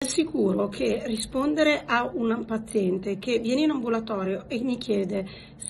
assicuro che rispondere a un paziente che viene in ambulatorio e mi chiede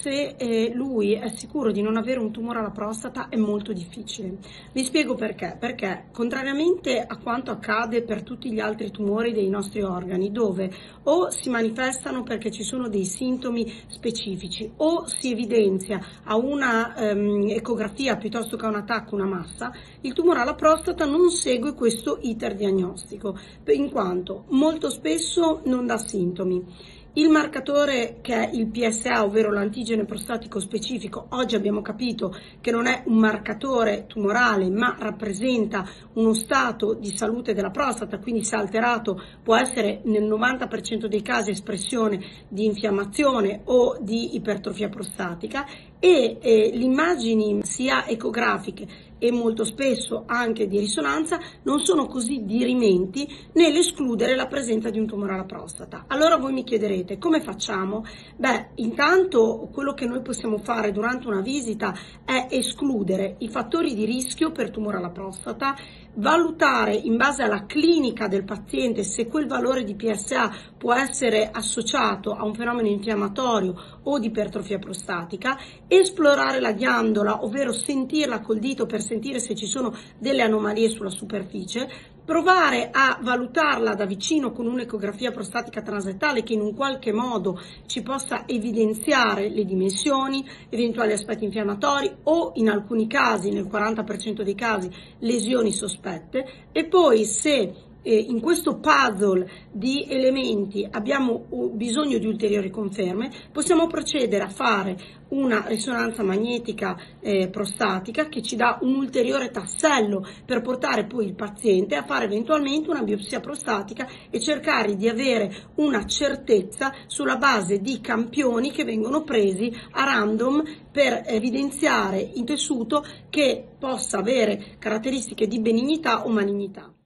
se lui è sicuro di non avere un tumore alla prostata è molto difficile. Vi spiego perché. Perché contrariamente a quanto accade per tutti gli altri tumori dei nostri organi, dove o si manifestano perché ci sono dei sintomi specifici o si evidenzia a una ecografia piuttosto che a un attacco, una massa, il tumore alla prostata non segue questo iter diagnostico, in quanto molto spesso non dà sintomi. Il marcatore, che è il PSA, ovvero l'antigene prostatico specifico, oggi abbiamo capito che non è un marcatore tumorale, ma rappresenta uno stato di salute della prostata, quindi se alterato può essere nel 90% dei casi espressione di infiammazione o di ipertrofia prostatica, e le immagini sia ecografiche e molto spesso anche di risonanza non sono così dirimenti nell'escludere la presenza di un tumore alla prostata. Allora voi mi chiederete come facciamo? Beh, intanto quello che noi possiamo fare durante una visita è escludere i fattori di rischio per tumore alla prostata, valutare in base alla clinica del paziente se quel valore di PSA può essere associato a un fenomeno infiammatorio o di ipertrofia prostatica, esplorare la ghiandola, ovvero sentirla col dito per sentire se ci sono delle anomalie sulla superficie, provare a valutarla da vicino con un'ecografia prostatica transettale che in un qualche modo ci possa evidenziare le dimensioni, eventuali aspetti infiammatori o in alcuni casi, nel 40% dei casi, lesioni sospette, e poi se in questo puzzle di elementi abbiamo bisogno di ulteriori conferme, possiamo procedere a fare una risonanza magnetica prostatica che ci dà un ulteriore tassello per portare poi il paziente a fare eventualmente una biopsia prostatica e cercare di avere una certezza sulla base di campioni che vengono presi a random per evidenziare il tessuto che possa avere caratteristiche di benignità o malignità.